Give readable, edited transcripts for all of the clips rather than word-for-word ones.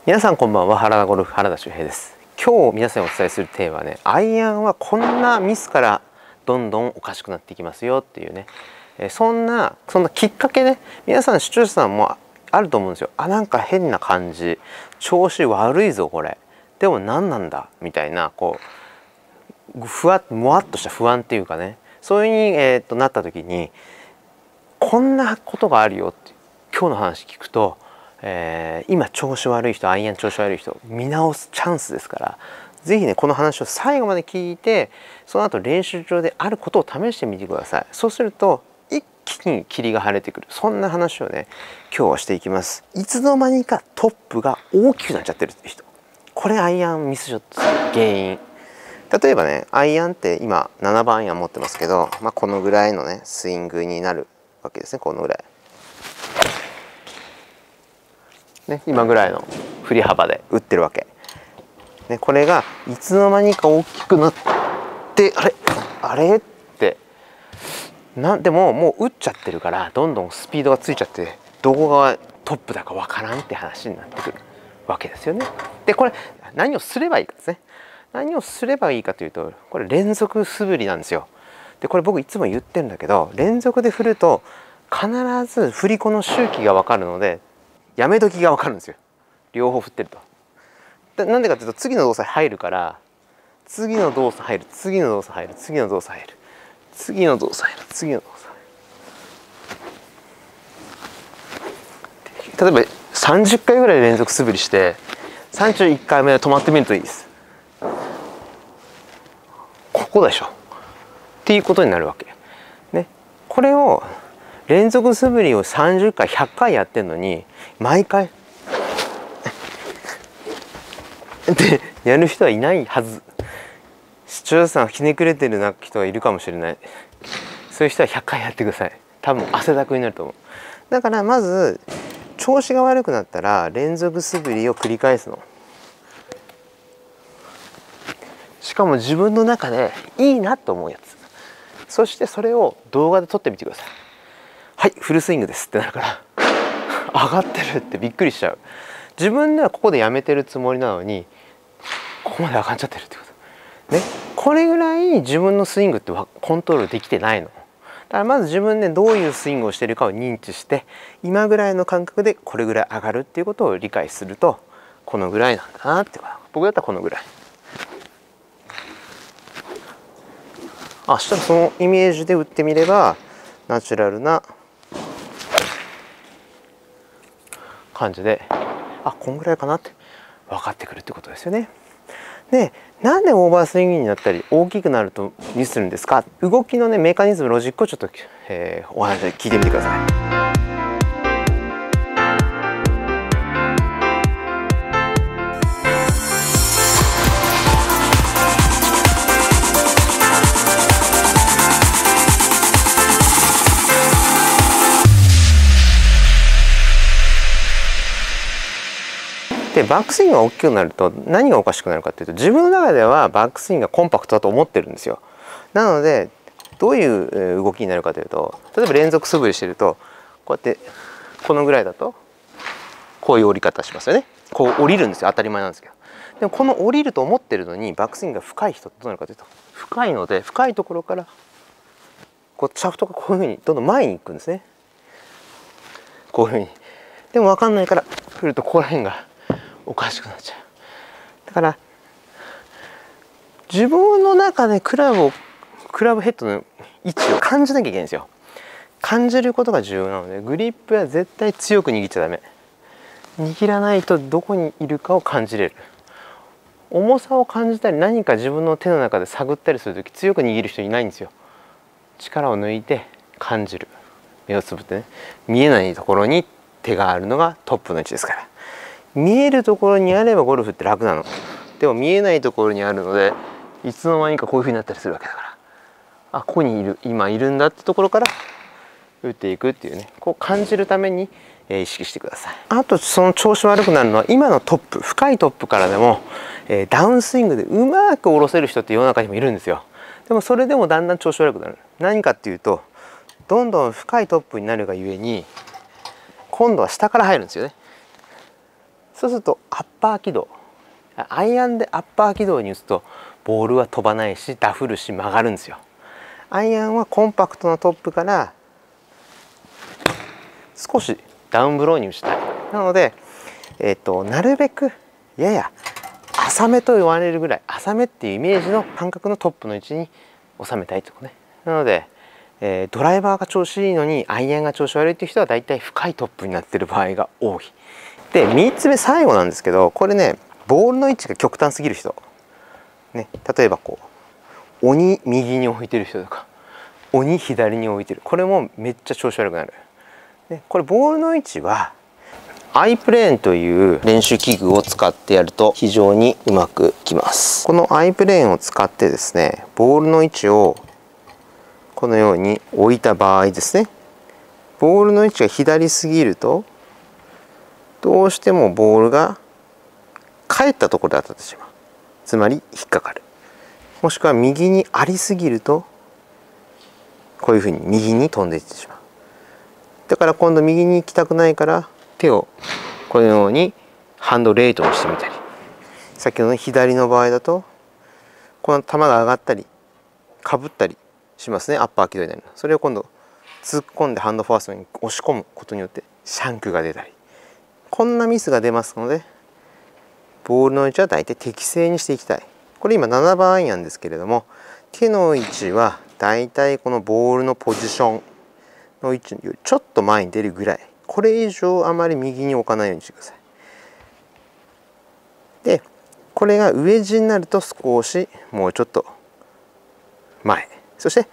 皆さんこんばんは。原田ゴルフ原田修平です。今日皆さんにお伝えするテーマはね、アイアンはこんなミスからどんどんおかしくなっていきますよっていうね、そんなきっかけね、皆さん視聴者さんもあると思うんですよ。なんか変な感じ、調子悪いぞこれ、でも何なんだみたいな、こうもわっとした不安っていうかね、そういう風に、なった時にこんなことがあるよって今日の話聞くと、今調子悪い人、アイアン調子悪い人見直すチャンスですから、是非ねこの話を最後まで聞いて、その後練習場であることを試してみてください。そうすると一気に霧が晴れてくる、そんな話をね今日はしていきます。いつの間にかトップが大きくなっちゃってるって人、これアイアンミスショット原因。例えばね、アイアンって今7番アイアン持ってますけど、このぐらいのねスイングになるわけですね。このぐらいね、今ぐらいの振り幅で打ってるわけ、ね、これがいつの間にか大きくなって、あれってでももう打っちゃってるから、どんどんスピードがついちゃって、どこがトップだかわからんって話になってくるわけですよね。でこれ何をすればいいかですね。何をすればいいかというと、これ連続素振りなんですよ。でこれ僕いつも言ってるんだけど、連続で振ると必ず振り子の周期が分かるので、やめ時が分かるんですよ。両方振ってると。なんでかというと、次の動作入るから、次の動作入る、次の動作入る、次の動作入る、次の動作入る、次の動作入る。例えば30回ぐらい連続素振りして、31回目で止まってみるといいです。ここでしょっていうことになるわけね。これを連続素振りを30回100回やってんのに、毎回でやる人はいないはず。視聴者さんひねくれてるな人がいるかもしれない。そういう人は100回やってください。多分汗だくになると思う。だからまず調子が悪くなったら連続素振りを繰り返すの。しかも自分の中でいいなと思うやつ。そしてそれを動画で撮ってみてください。はい、フルスイングですってなるから上がってるってびっくりしちゃう。自分ではここでやめてるつもりなのに、ここまで上がっちゃってるってことね。これぐらい自分のスイングってコントロールできてないの。だからまず自分でどういうスイングをしているかを認知して、今ぐらいの感覚でこれぐらい上がるっていうことを理解すると、このぐらいなんだなってこと。僕だったらこのぐらい。したらそのイメージで打ってみればナチュラルな感じで、こんぐらいかなって分かってくるってことですよね。で、なんでオーバースイングになったり大きくなるとミスするんですか。動きのねメカニズム、ロジックをちょっと、お話で聞いてみてください。でバックスイングが大きくなると何がおかしくなるかというと、自分の中ではバックスイングがコンパクトだと思ってるんですよ。なのでどういう動きになるかというと、例えば連続素振りしてると、こうやってこのぐらいだとこういう折り方しますよね。こう降りるんですよ。当たり前なんですけど。でもこの降りると思ってるのにバックスイングが深い人ってどうなるかというと、深いので深いところからこうシャフトがこういうふうにどんどん前に行くんですね。こういうふうに。でも分かんないから振るとここら辺がおかしくなっちゃう。だから自分の中でクラブヘッドの位置を感じなきゃいけないんですよ。感じることが重要なので、グリップは絶対強く握っちゃダメ。握らないとどこにいるかを感じれる。重さを感じたり、何か自分の手の中で探ったりするとき、強く握る人いないんですよ。力を抜いて感じる。目をつぶってね、見えないところに手があるのがトップの位置ですから。見えるところにあればゴルフって楽なの。でも見えないところにあるので、いつの間にかこういうふうになったりするわけだから、ここにいる、今いるんだってところから打っていくっていうね、こう感じるために意識してください。あとその調子悪くなるのは、今のトップ、深いトップからでもダウンスイングでうまく下ろせる人って世の中にもいるんですよ。でもそれでもだんだん調子悪くなる。何かっていうと、どんどん深いトップになるがゆえに、今度は下から入るんですよね。 そうするとアッパー軌道、アイアンでアッパー軌道に打つとボールは飛ばないしダフるし曲がるんですよ。アイアンはコンパクトなトップから少しダウンブローに打ちたい。なので、なるべくやや浅めと言われるぐらい、浅めっていうイメージの感覚のトップの位置に収めたいとかね。なので、ドライバーが調子いいのにアイアンが調子悪いっていう人はだいたい深いトップになってる場合が多い。で3つ目最後なんですけど、これねボールの位置が極端すぎる人、ね、例えばこう鬼右に置いてる人とか鬼左に置いてる、これもめっちゃ調子悪くなる。でこれボールの位置はアイプレーンという練習器具を使ってやると非常にうまくいきます。このアイプレーンを使ってですね、ボールの位置をこのように置いた場合ですね、ボールの位置が左すぎるとどうしてもボールが返ったところで当たってしまう。つまり引っかかる。もしくは右にありすぎるとこういうふうに右に飛んでいってしまう。だから今度右に行きたくないから手をこのようにハンドレートにしてみたり、先ほどの左の場合だとこの球が上がったりかぶったりしますね。アッパー軌道になる。それを今度突っ込んでハンドファーストに押し込むことによってシャンクが出たり、こんなミスが出ますのでボールの位置は大体適正にしていきたい。これ今7番アイアンですけれども、手の位置は大体このボールのポジションの位置よりちょっと前に出るぐらい、これ以上あまり右に置かないようにしてください。でこれがウェッジになると少しもうちょっと前、そして、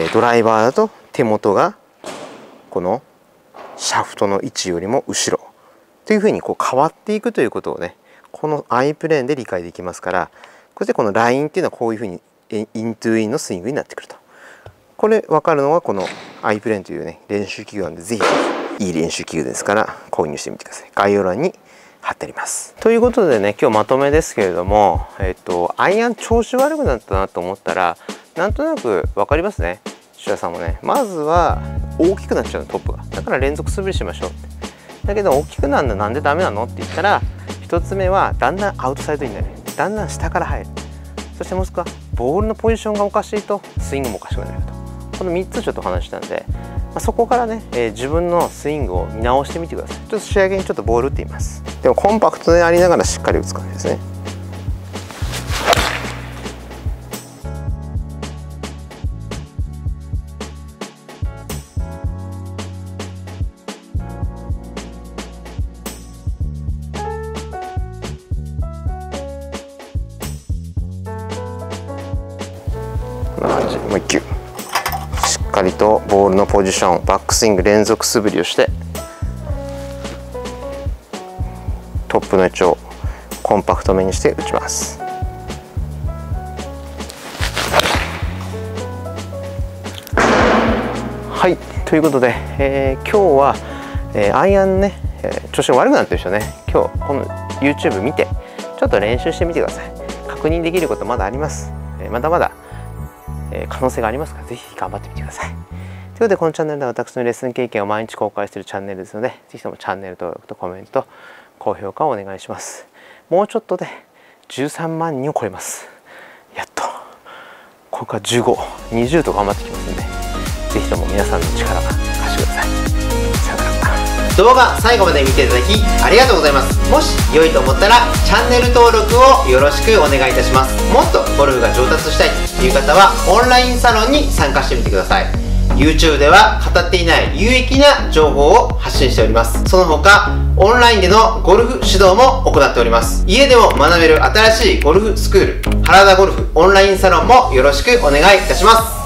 ドライバーだと手元がこのシャフトの位置よりも後ろというふうにこう変わっていくということをね、このアイプレーンで理解できますから、そしてこのラインっていうのはこういうふうにイントゥインのスイングになってくると。これ分かるのはこのアイプレーンというね練習器具なんで、ぜひいい練習器具ですから購入してみてください。概要欄に貼ってあります。ということでね、今日まとめですけれども、アイアン調子悪くなったなと思ったらなんとなく分かりますね。土屋さんもね、まずは大きくなっちゃうのトップが。だから連続素振りしましょうって。だけど大きくなるのなんでダメなのって言ったら、1つ目はだんだんアウトサイドになる。だんだん下から入る。そしてもしくはボールのポジションがおかしいとスイングもおかしくなると。この3つちょっとお話したんで、そこからね、自分のスイングを見直してみてください。ちょっと仕上げにちょっとボール打ってみます。でもコンパクトでありながらしっかり打つ感じですね。こんな感じ。もう1球しっかりとボールのポジション、バックスイング連続素振りをしてトップの位置をコンパクトめにして打ちます。はい、ということで、今日は、アイアンね、調子が悪くなってる人ね、今日この YouTube 見てちょっと練習してみてください。確認できることまだあります。まだまだ可能性がありますから、ぜひ頑張ってみてください。ということで、このチャンネルでは私のレッスン経験を毎日公開しているチャンネルですので、ぜひともチャンネル登録とコメント、高評価をお願いします。もうちょっとで13万人を超えます。やっと。ここから15、20と頑張ってきますので、ぜひとも皆さんの力貸してください。さよなら。動画最後まで見ていただきありがとうございます。もし良いと思ったらチャンネル登録をよろしくお願いいたします。もっとゴルフが上達したいという方はオンラインサロンに参加してみてください。 YouTube では語っていない有益な情報を発信しております。その他オンラインでのゴルフ指導も行っております。家でも学べる新しいゴルフスクール、原田ゴルフオンラインサロンもよろしくお願いいたします。